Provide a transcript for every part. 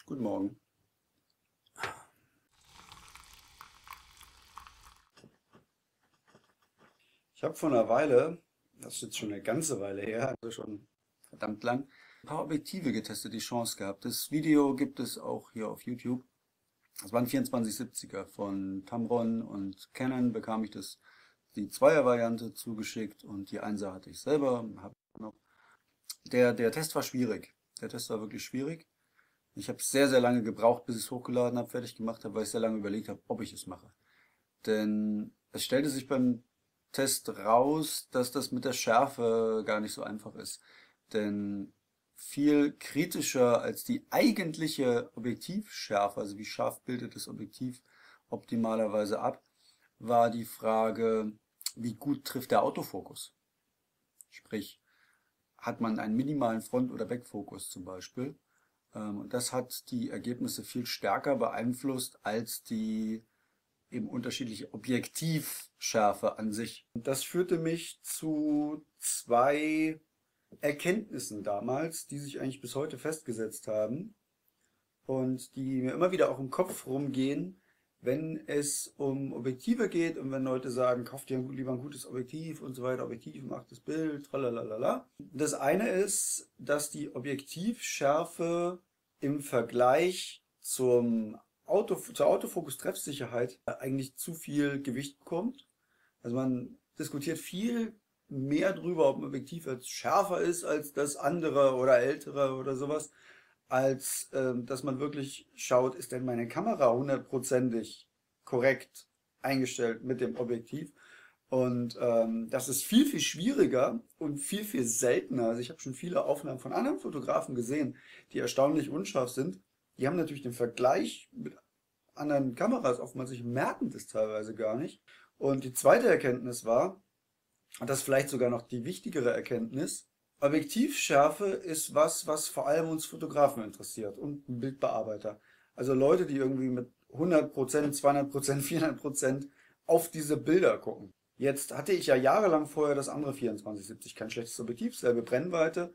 Guten Morgen. Ich habe vor einer Weile, das ist jetzt schon eine ganze Weile her, also schon verdammt lang, ein paar Objektive getestet, die Chance gehabt. Das Video gibt es auch hier auf YouTube. Das waren 2470er von Tamron und Canon bekam ich die Zweier-Variante zugeschickt und die Einser hatte ich selber. Noch. Der Test war schwierig. Der Test war wirklich schwierig. Ich habe sehr, sehr lange gebraucht, bis ich es hochgeladen habe, fertig gemacht habe, weil ich sehr lange überlegt habe, ob ich es mache. Denn es stellte sich beim Test raus, dass das mit der Schärfe gar nicht so einfach ist. Denn viel kritischer als die eigentliche Objektivschärfe, also wie scharf bildet das Objektiv optimalerweise ab, war die Frage, wie gut trifft der Autofokus. Sprich, hat man einen minimalen Front- oder Backfokus zum Beispiel. Und das hat die Ergebnisse viel stärker beeinflusst als die eben unterschiedliche Objektivschärfe an sich. Und das führte mich zu zwei Erkenntnissen damals, die sich eigentlich bis heute festgesetzt haben und die mir immer wieder auch im Kopf rumgehen, wenn es um Objektive geht und wenn Leute sagen, kauft dir lieber ein gutes Objektiv und so weiter, Objektiv macht das Bild, tralalala. Das eine ist, dass die Objektivschärfe im Vergleich zur Autofokus-Treffsicherheit eigentlich zu viel Gewicht bekommt. Also man diskutiert viel mehr drüber, ob ein Objektiv jetzt schärfer ist als das andere oder ältere oder sowas, als dass man wirklich schaut, ist denn meine Kamera hundertprozentig korrekt eingestellt mit dem Objektiv. Und das ist viel, viel schwieriger und viel, viel seltener. Also ich habe schon viele Aufnahmen von anderen Fotografen gesehen, die erstaunlich unscharf sind. Die haben natürlich den Vergleich mit anderen Kameras oftmals, sich merken das teilweise gar nicht. Und die zweite Erkenntnis war, und das ist vielleicht sogar noch die wichtigere Erkenntnis, Objektivschärfe ist was vor allem uns Fotografen interessiert und Bildbearbeiter. Also Leute, die irgendwie mit 100%, 200%, 400% auf diese Bilder gucken. Jetzt hatte ich ja jahrelang vorher das andere 2470, kein schlechtes Objektiv, selbe Brennweite,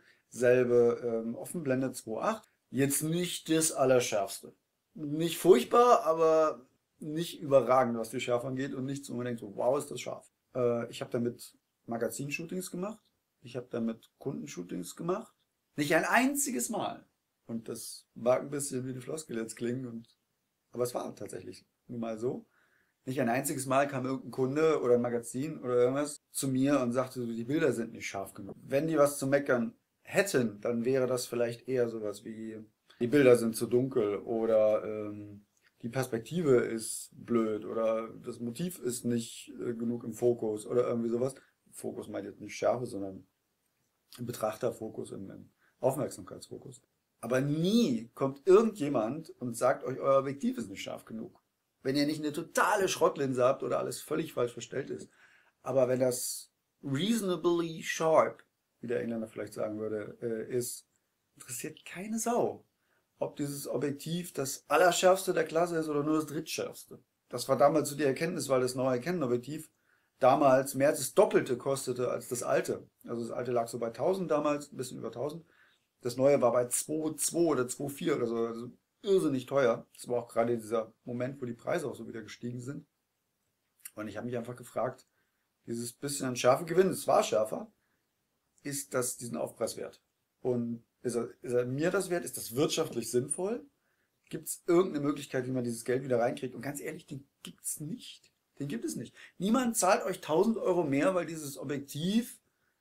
selbe Offenblende 2.8. Jetzt nicht das Allerschärfste. Nicht furchtbar, aber nicht überragend, was die Schärfe angeht und nichts, wo man denkt, so, wow, ist das scharf. Ich habe damit Magazinshootings gemacht. Ich habe damit Kundenshootings gemacht. Nicht ein einziges Mal. Und das mag ein bisschen wie eine Floskel jetzt klingen, aber es war tatsächlich nun mal so. Nicht ein einziges Mal kam irgendein Kunde oder ein Magazin oder irgendwas zu mir und sagte, so, die Bilder sind nicht scharf genug. Wenn die was zu meckern hätten, dann wäre das vielleicht eher sowas wie, die Bilder sind zu dunkel oder die Perspektive ist blöd oder das Motiv ist nicht genug im Fokus oder irgendwie sowas. Fokus meint jetzt nicht Schärfe, sondern im Betrachterfokus, im Aufmerksamkeitsfokus. Aber nie kommt irgendjemand und sagt euch, euer Objektiv ist nicht scharf genug. Wenn ihr nicht eine totale Schrottlinse habt oder alles völlig falsch verstellt ist. Aber wenn das reasonably sharp, wie der Engländer vielleicht sagen würde, ist, interessiert keine Sau, ob dieses Objektiv das allerschärfste der Klasse ist oder nur das drittschärfste. Das war damals so die Erkenntnis, weil das neue Canon-Objektiv damals mehr als das Doppelte kostete als das alte. Also das alte lag so bei 1000 damals, ein bisschen über 1000. Das neue war bei 2,2 oder 2,4 oder so, also irrsinnig teuer. Das war auch gerade dieser Moment, wo die Preise auch so wieder gestiegen sind. Und ich habe mich einfach gefragt, dieses bisschen an Schärfe gewinnen, es war schärfer, ist das diesen Aufpreis wert? Und ist er mir das wert? Ist das wirtschaftlich sinnvoll? Gibt es irgendeine Möglichkeit, wie man dieses Geld wieder reinkriegt? Und ganz ehrlich, den gibt es nicht. Den gibt es nicht. Niemand zahlt euch 1000 Euro mehr, weil dieses Objektiv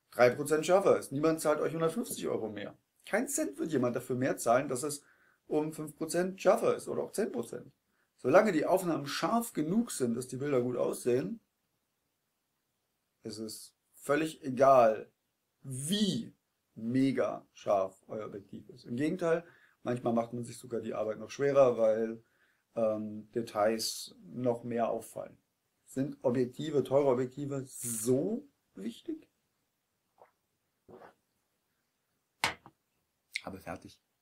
3% schärfer ist. Niemand zahlt euch 150 Euro mehr. Kein Cent wird jemand dafür mehr zahlen, dass es um 5% schärfer ist oder auch 10%. Solange die Aufnahmen scharf genug sind, dass die Bilder gut aussehen, ist es völlig egal, wie mega scharf euer Objektiv ist. Im Gegenteil, manchmal macht man sich sogar die Arbeit noch schwerer, weil Details noch mehr auffallen. Sind Objektive, teure Objektive so wichtig? Habe fertig.